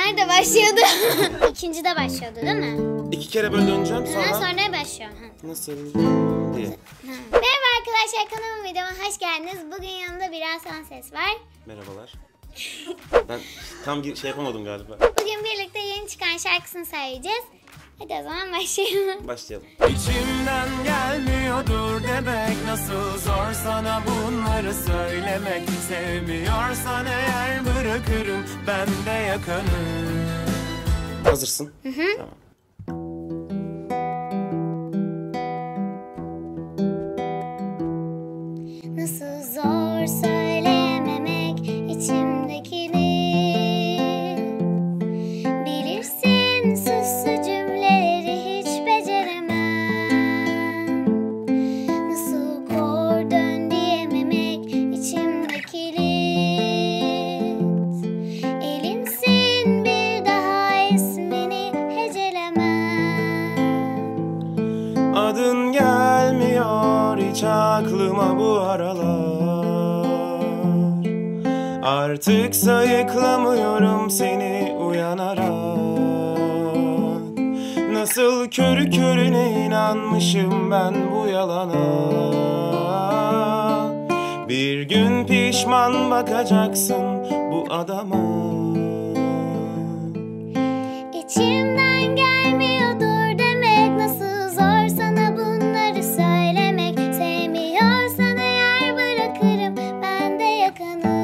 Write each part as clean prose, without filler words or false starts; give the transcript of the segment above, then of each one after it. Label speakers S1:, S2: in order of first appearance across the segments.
S1: nerede başlıyordu? İkinci de başlıyordu değil mi?
S2: 2 kere böyle döneceğim sonra.
S1: Sonra başlıyor.
S2: Nasıl diye.
S1: Merhaba arkadaşlar, kanalıma videoma hoş geldiniz. Bugün yanımda biraz ses var.
S2: Merhabalar. Ben tam şey yapamadım galiba.
S1: Bugün birlikte yeni çıkan şarkısını söyleyeceğiz. Hadi o zaman başlayalım.
S2: Başlayalım.
S3: İçimden gelmiyordur demek, nasıl zor sana bunları söylemek. Sevmiyorsan eğer bırakırım, ben de yakanım.
S2: Hazırsın? Tamam.
S1: Nasıl zor söylememek içimdekini. Bilirsin süslü cümleleri hiç beceremem. Nasıl kor dön diyememek içimde kilit. Elinsin bir daha ismini hecelemem.
S3: Adın gelmiyor hiç aklıma bu aralar. Artık sayıklamıyorum seni uyanarak. Nasıl körü körüne inanmışım ben bu yalana. Bir gün pişman bakacaksın bu adama.
S1: İçimden gelmiyordur demek, nasıl zor sana bunları söylemek. Sevmiyorsan eğer bırakırım, ben de yakanım.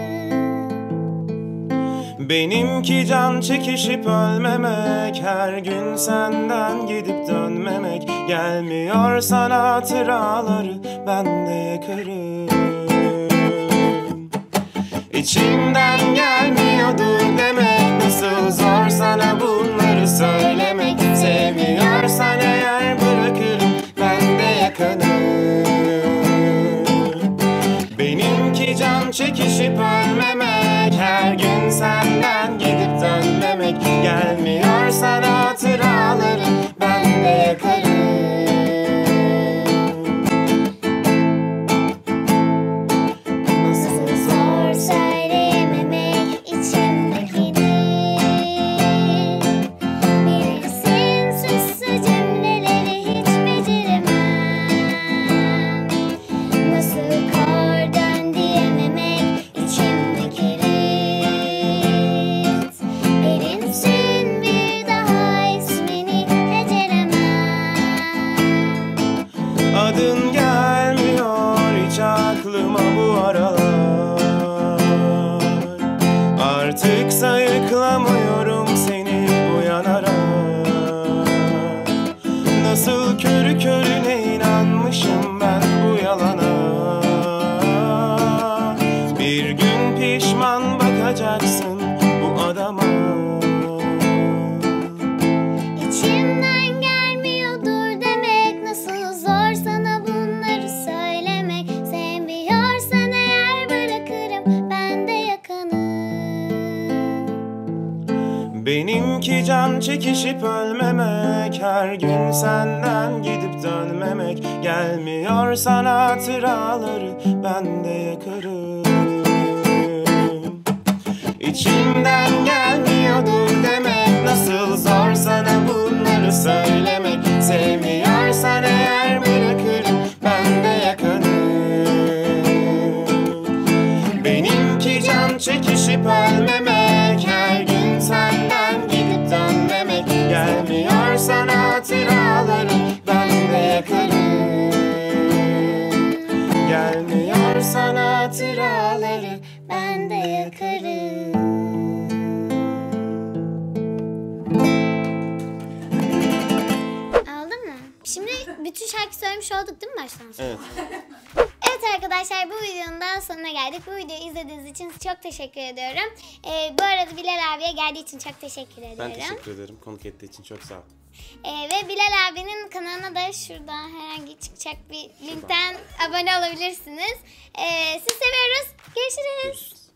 S3: Benimki can çekişip ölmemek, her gün senden gidip dönmemek. Gelmiyor sana hatıraları, ben de yakarım. İçimden gelmiyordur demek, nasıl zor sana bunları söylemek. Sevmiyorsan eğer bırakırım, ben de yakanım. Benimki can çekişip ölmemek, her gün senden gidip dönmemek. Gelmiyor sana hatıraları, ben de yakarım.
S1: Nasıl zor söyleyememek içimdekini. Bilirsin süslü cümleleri hiç beceremem. Nasıl kor dön diyememek içimde kilit. Elinsin bir daha ismini hecelemem.
S3: Adın gelmiyor hiç aklıma bu aralar. Artık sayıklamıyorum seni uyanarak. Nasıl körü körüne inanmışım ben bu yalana. Bir gün pişman bakacaksın bu adama.
S1: İçimden gelmiyordur demek, nasıl zor sana bunları söylemek. Sevmiyorsan eğer bırakırım, ben de yakanım.
S3: Benimki can çekişip ölmemek, her gün senden gidip dönmemek. Gelmiyor sana hatıraları, ben de yakarım. İçimden gelmiyordur demek, nasıl zor sana bunları söylemek. Sevmiyorsan eğer bırakırım, ben de yakarım. Benimki can çekişip ölmemek, her gün senden gidip dönmemek. Gelmiyor sana hatıraları, ben de yakarım. Gelmiyor sana hatıraları,
S1: Ben de yakarım. Aldın mı? Şimdi bütün şarkı söylemiş olduk değil mi baştan sona?
S2: Evet.
S1: Evet arkadaşlar, bu videonun daha sonuna geldik. Bu videoyu izlediğiniz için çok teşekkür ediyorum. Bu arada Bilal abiye geldiği için çok teşekkür ediyorum.
S2: Ben teşekkür ederim. Konuk ettiği için çok sağ ol.
S1: Ve Bilal abinin kanalına da şurada herhangi çıkacak bir linkten abone olabilirsiniz. Sizi seviyoruz. Görüşürüz.
S2: Görüşürüz.